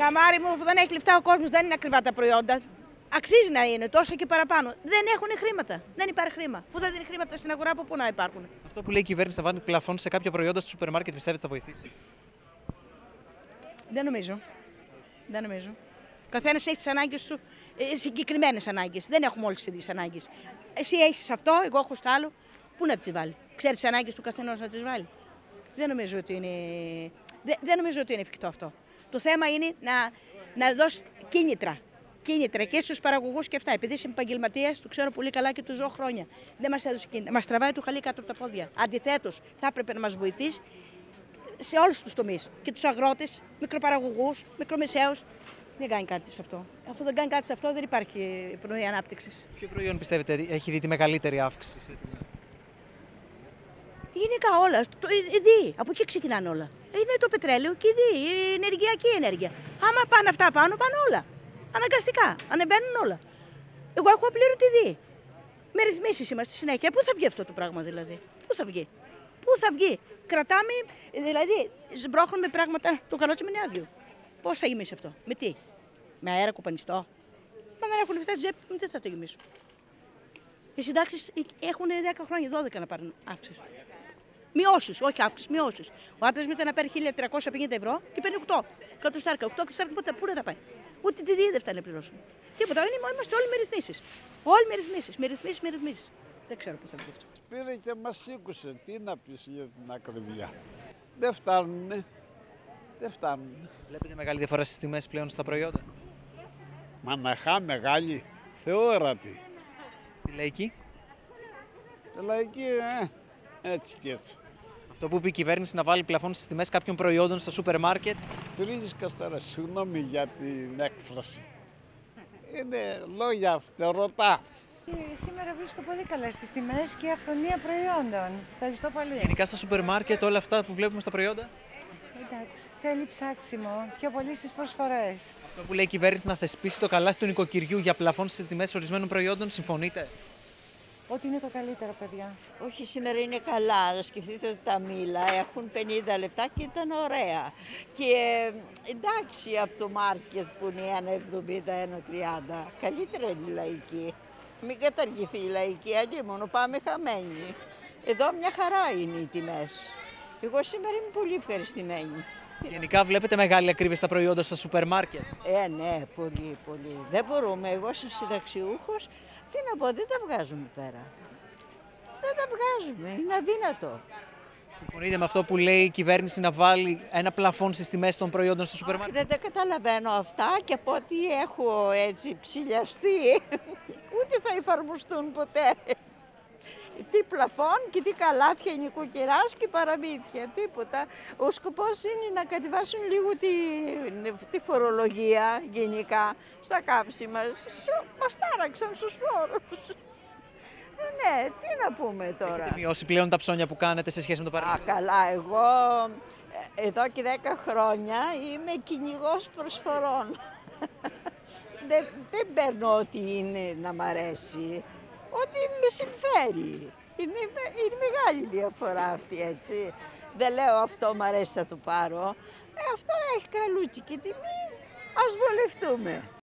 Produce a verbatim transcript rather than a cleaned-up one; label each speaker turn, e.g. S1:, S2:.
S1: Καμάρι μου, αφού δεν έχει λεφτά ο κόσμος, δεν είναι ακριβά τα προϊόντα. Αξίζει να είναι τόσο και παραπάνω. Δεν έχουν χρήματα. Δεν υπάρχει χρήμα. Αφού δεν δίνει χρήματα στην αγορά, από πού να υπάρχουν.
S2: Αυτό που λέει η κυβέρνηση να βάλει πλαφόν σε κάποια προϊόντα στο σούπερ μάρκετ, πιστεύετε θα βοηθήσει?
S1: Δεν νομίζω. Δεν νομίζω. Ο καθένας έχει τις ανάγκες του, συγκεκριμένες ανάγκες. Δεν έχουμε όλες τις ίδιες ανάγκες. Εσύ έχεις αυτό, εγώ έχω στο άλλο. Πού να τις βάλει? Ξέρει τις ανάγκες του καθενός να τις βάλει? Δεν νομίζω ότι είναι, δεν, δεν νομίζω ότι είναι εφικτό αυτό. Το θέμα είναι να, να δώσει κίνητρα. Κίνητρα και στους παραγωγούς και αυτά. Επειδή είμαι επαγγελματίας, το ξέρω πολύ καλά και του ζω χρόνια. Δεν μας έδωσε κίνητρα. Μας τραβάει το χαλί κάτω από τα πόδια. Αντιθέτως, θα έπρεπε να μας βοηθήσει σε όλους τους τομείς. Και τους αγρότες, μικροπαραγωγούς, μικρομεσαίους. Δεν κάνει κάτι σε αυτό. Αφού δεν κάνει κάτι σε αυτό, δεν υπάρχει πνοή ανάπτυξης.
S2: Ποιο προϊόν πιστεύετε έχει δει τη μεγαλύτερη αύξηση?
S1: Γενικά όλα. Το, οι δι, από εκεί ξεκινάνε όλα. Είναι το πετρέλαιο και η δι, η ενεργειακή ενέργεια. Άμα πάνε αυτά πάνω, πάνε όλα. Αναγκαστικά. Ανεβαίνουν όλα. Εγώ έχω απλήρωτη δι. Με ρυθμίσεις είμαστε στη συνέχεια. Πού θα βγει αυτό το πράγμα δηλαδή? Πού θα βγει? Πού θα βγει? Κρατάμε, δηλαδή, σμπρώχνουμε πράγματα. Το καλότσι είναι άδειο. Πώς θα γεμίσει αυτό? Με τι? Με αέρα κουπανιστό? Μα δεν έχουν λεφτά τσέπη, με τι θα το γεμίσουν? Οι συντάξεις έχουν δέκα χρόνια, δώδεκα να πάρουν αύξηση. Μειώσεις, όχι αύξηση, μειώσεις. Ο άντρας μετά να παίρνει χίλια τριακόσια πενήντα ευρώ και παίρνει οκτώ. Κατοστάρκα, οκτώ κατοστάρκα, πότε, πού να τα πάει? Ούτε τη δίδε φτάνει να πληρώσουν. Τίποτα, είμαστε όλοι με ρυθμίσεις. Όλοι με ρυθμίσεις, με ρυθμίσεις, με ρυθμίσεις. Δεν ξέρω πώς θα βγει αυτό.
S3: Πήρε και μας σήκωσε. Τι να πεις για την ακριβιά? Δεν φτάνουνε. Δεν φτάνουνε.
S2: Βλέπετε μεγάλη διαφορά στις τιμές πλέον στα προϊόντα?
S3: Μαναχά μεγάλη, θεόρατη.
S2: Στη λαϊκή?
S3: Στη λαϊκή, ε, έτσι και έτσι.
S2: Αυτό που είπε η κυβέρνηση να βάλει πλαφόν στις τιμές κάποιων προϊόντων στα σούπερ μάρκετ.
S3: Τρίζεις καστέρα, συγγνώμη για την έκφραση. Είναι λόγια φτερωτά.
S4: Σήμερα βρίσκω πολύ καλές τις τιμές και αυθονία προϊόντων. Ευχαριστώ πολύ.
S2: Γενικά στα σούπερ μάρκετ όλα αυτά που βλέπουμε στα προϊόντα.
S4: Εντάξει, θέλει ψάξιμο, πιο πολύ στις προσφορές.
S2: Αυτό που λέει η κυβέρνηση να θεσπίσει το καλάθι του νοικοκυριού για πλαφόν στις τιμές ορισμένων προϊόντων, συμφωνείτε?
S4: Ό,τι είναι το καλύτερο, παιδιά.
S5: Όχι, σήμερα είναι καλά. Να σκεφτείτε ότι τα μήλα έχουν πενήντα λεπτά και ήταν ωραία. Και εντάξει, από το μάρκετ που είναι ένα εβδομήντα, ένα τριάντα, καλύτερα είναι η λαϊκή. Μην καταργηθεί η λαϊκή, αντίμονο, πάμε χαμένοι. Εδώ μια χαρά είναι οι τιμές. Εγώ σήμερα είμαι πολύ ευχαριστημένη.
S2: Γενικά βλέπετε μεγάλη ακρίβεια στα προϊόντα στα σούπερ μάρκετ?
S5: Ε, ναι, πολύ, πολύ. Δεν μπορούμε. Εγώ σαν συνταξιούχος, τι να πω, δεν τα βγάζουμε πέρα. Δεν τα βγάζουμε, είναι αδύνατο.
S2: Συμφωνείτε με αυτό που λέει η κυβέρνηση να βάλει ένα πλαφόν στις τιμές των προϊόντων στο σούπερ μάρκετ?
S5: Δεν τα καταλαβαίνω αυτά και από ό,τι έχω έτσι ψηλιαστεί, ούτε θα εφαρμοστούν ποτέ. Τι πλαφόν και τι καλάθια νοικοκυράς και παραμύθια, τίποτα. Ο σκοπός είναι να κατεβάσουν λίγο τη, τη φορολογία γενικά στα καύσιμα. Μας τάραξαν στους φόρους. Ε, ναι, τι να πούμε τώρα.
S2: Έχετε μειώσει πλέον τα ψώνια που κάνετε σε σχέση με το παρελθόν?
S5: Α, καλά, εγώ εδώ και δέκα χρόνια είμαι κυνηγός προσφορών. δεν, δεν παίρνω ό,τι είναι να μ' αρέσει. Ό,τι με συμφέρει. Είναι, είναι μεγάλη διαφορά αυτή, έτσι. Δεν λέω αυτό μου αρέσει θα το πάρω. Ε, αυτό έχει καλούτσι και τιμή, ας βολευτούμε.